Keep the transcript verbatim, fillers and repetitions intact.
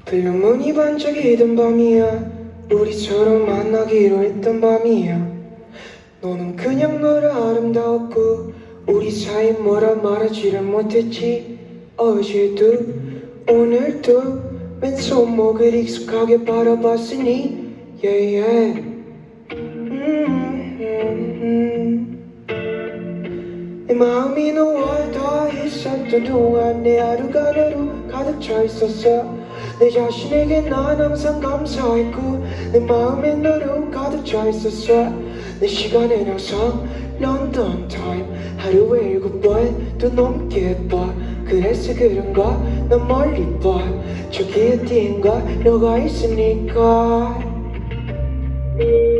블루문이 반짝이던 밤이야. 우리처럼 만나기로 했던 밤이야. 너는 그냥 너를 아름다웠고 우리 사이 뭐라 말하지를 못했지. 어제도 오늘도 맨손목을 익숙하게 바라봤으니 yeah, yeah. 음, 음, 음. 내 마음이 너와 더 있었던 동안 내 하루가 너로 가득 차 있었어. 내 자신에게 난 항상 감사했고 내 마음에 너로 가득 차 있었어. 내 시간엔 항상 런던타임 하루에 일곱 번도 넘게 봐. 그래서 그런가 난 멀리 봐. 저기 어디인가 너가 있으니까.